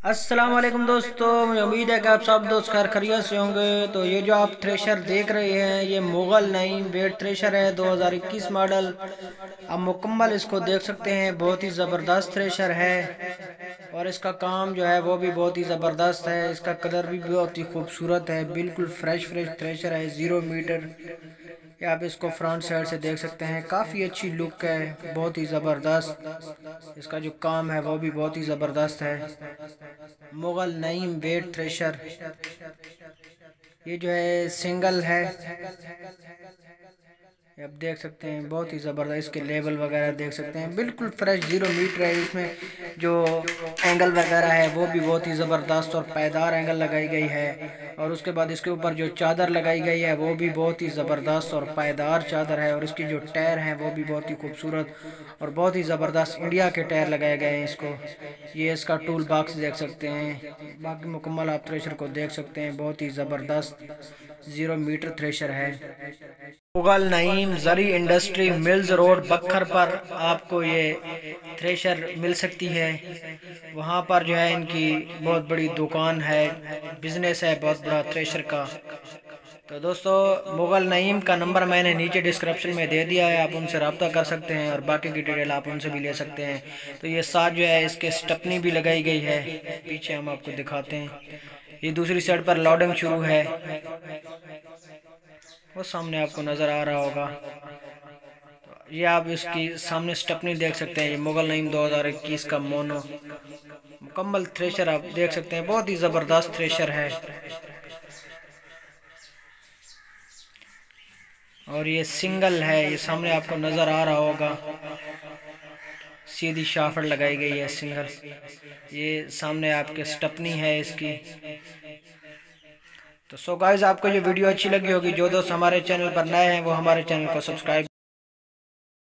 अस्सलाम वालेकुम दोस्तों, मुझे उम्मीद है कि आप सब दोस्त खैर खैरियत से होंगे। तो ये जो आप थ्रेशर देख रहे हैं ये मुगल नईम वेट थ्रेशर है 2021 मॉडल। आप मुकम्मल इसको देख सकते हैं, बहुत ही ज़बरदस्त थ्रेशर है और इसका काम जो है वो भी बहुत ही ज़बरदस्त है। इसका कलर भी बहुत ही खूबसूरत है, बिल्कुल फ्रेश थ्रेशर है, 0 मीटर। ये आप इसको फ्रंट साइड से देख सकते हैं, काफ़ी अच्छी लुक है, बहुत ही ज़बरदस्त। इसका जो काम है वो भी बहुत ही ज़बरदस्त है। मुगल नईम वेट थ्रेशर ये जो है सिंगल है। ये आप देख सकते हैं, बहुत ही ज़बरदस्त। इसके लेबल वगैरह देख सकते हैं, बिल्कुल फ्रेश 0 मीटर है। इसमें जो एंगल वगैरह है वो भी बहुत ही ज़बरदस्त और पायदार एंगल लगाई गई है। और उसके बाद इसके ऊपर जो चादर लगाई गई है वो भी बहुत ही ज़बरदस्त और पायदार चादर है। और इसकी जो टायर हैं वो भी बहुत ही खूबसूरत और बहुत ही ज़बरदस्त इंडिया के टायर लगाए गए हैं इसको। ये इसका टूल बॉक्स देख सकते हैं, बाकी मुकम्मल आप थ्रेशर को देख सकते हैं, बहुत ही ज़बरदस्त 0 मीटर थ्रेशर है। मुगल नईम जरी इंडस्ट्री मिल्स रोड बखर पर आपको ये थ्रेशर मिल सकती है। वहाँ पर जो है इनकी बहुत बड़ी दुकान है, बिजनेस है बहुत बड़ा थ्रेशर का। तो दोस्तों, मुगल नईम का नंबर मैंने नीचे डिस्क्रिप्शन में दे दिया है, आप उनसे रब्ता कर सकते हैं और बाकी की डिटेल आप उनसे भी ले सकते हैं। तो ये साथ जो है इसके स्टपनी भी लगाई गई है, पीछे हम आपको दिखाते हैं। ये दूसरी साइड पर लोडिंग शुरू है, वो सामने आपको नज़र आ रहा होगा। तो ये आप इसकी सामने स्टपनी देख सकते हैं। ये मुगल नईम 2021 का मोनो मुकम्मल थ्रेशर आप देख सकते हैं, बहुत ही ज़बरदस्त थ्रेशर है। और ये सिंगल है, ये सामने आपको नज़र आ रहा होगा, सीधी शाफट लगाई गई है सिंगल। ये सामने आपके स्टपनी है इसकी। तो सो गाइस, आपको ये वीडियो अच्छी लगी होगी, जो दोस्त हमारे चैनल पर नए हैं वो हमारे चैनल को सब्सक्राइब